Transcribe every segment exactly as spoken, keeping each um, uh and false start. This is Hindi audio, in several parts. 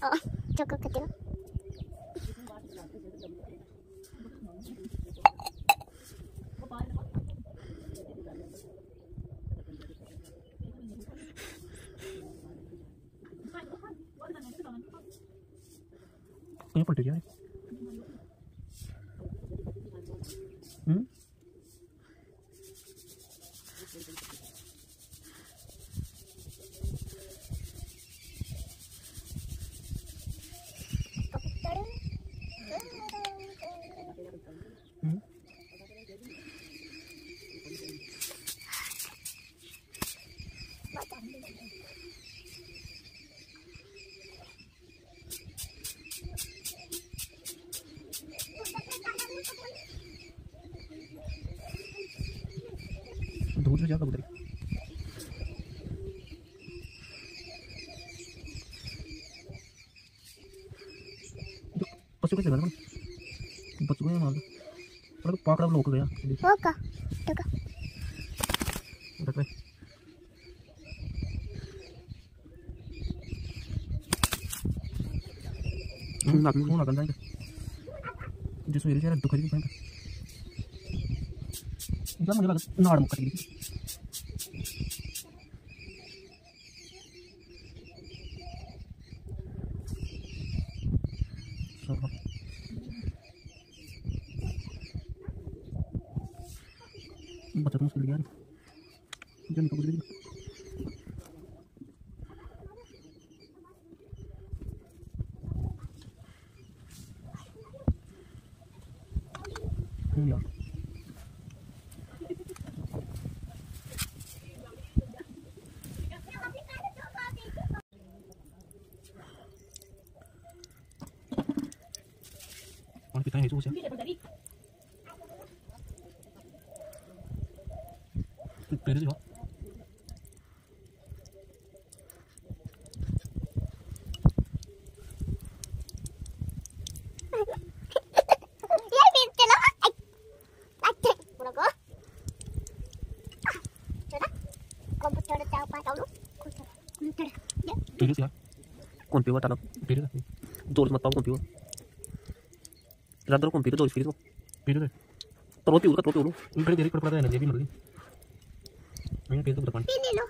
Oh, cukup kecil. Ini pun dia. Hmm? Hmm? दूर से जाकर उधर पशु कैसे गया बच्चों को मार दो पाकड़ा लोग गया हो का तो का उधर पे हम नाक में ना जाएंगे जिसमें मेरे चेहरे दुख रही है जब मुझे लगा नाड़ मुक्का दी बच्चा तो मुश्किल यार जन को गुजरी यार और कितना है जो पहले जो पीरियड यार कौन पीवा ताला पीरियड जोर से मत पाओ कौन पीवा रात को कौन पीरियड जोर से पीरियड पीरियड तो रोटी उड़का रोटी उड़ो इनके देरी पड़ पड़ा है ना ये भी मर गई मैंने पीरियड तो पानी पी ले लो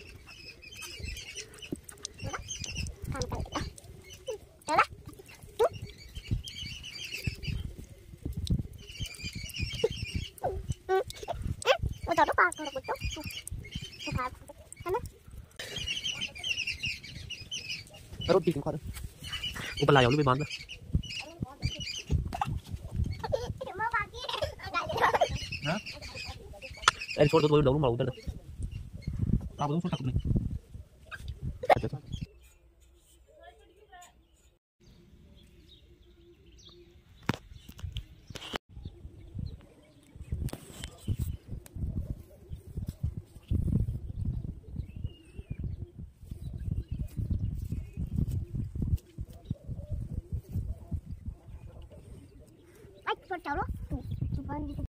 काम कर ले चला तू वो तो पास करो कुछ तो खा है ना रोटी क्यों खा रहे ऊपर लाया उन्हें भी बांध हाँ अरे छोड़ दो तो डालूं मारो उधर आप दो छोटा नहीं Ay, por favor, tú, tú,